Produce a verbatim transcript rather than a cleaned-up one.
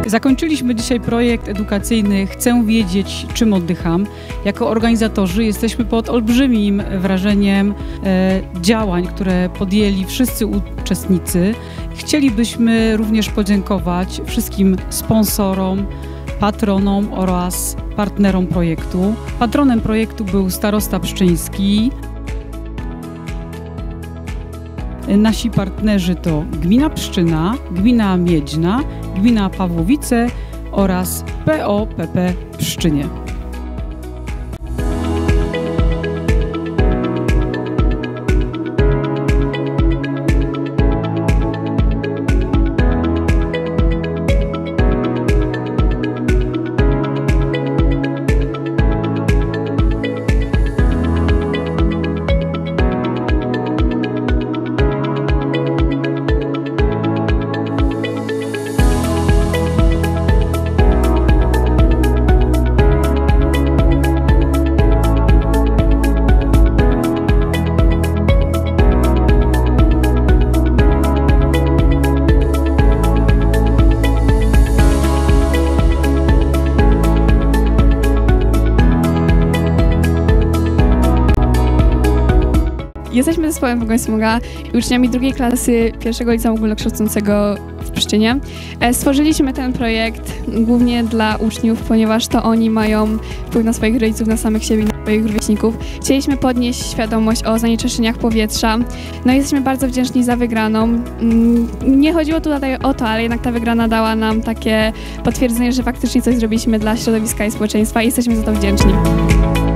Zakończyliśmy dzisiaj projekt edukacyjny Chcę wiedzieć, czym oddycham. Jako organizatorzy jesteśmy pod olbrzymim wrażeniem e, działań, które podjęli wszyscy uczestnicy. Chcielibyśmy również podziękować wszystkim sponsorom, patronom oraz partnerom projektu. Patronem projektu był starosta pszczyński. Nasi partnerzy to Gmina Pszczyna, Gmina Miedźna, Gmina Pawłowice oraz P O P P Pszczynie. Jesteśmy zespołem Pogoń Smoga i uczniami drugiej klasy pierwszego liceum ogólnokształcącego w Pszczynie. Stworzyliśmy ten projekt głównie dla uczniów, ponieważ to oni mają wpływ na swoich rodziców, na samych siebie i na swoich rówieśników. Chcieliśmy podnieść świadomość o zanieczyszczeniach powietrza. No i jesteśmy bardzo wdzięczni za wygraną. Nie chodziło tutaj o to, ale jednak ta wygrana dała nam takie potwierdzenie, że faktycznie coś zrobiliśmy dla środowiska i społeczeństwa i jesteśmy za to wdzięczni.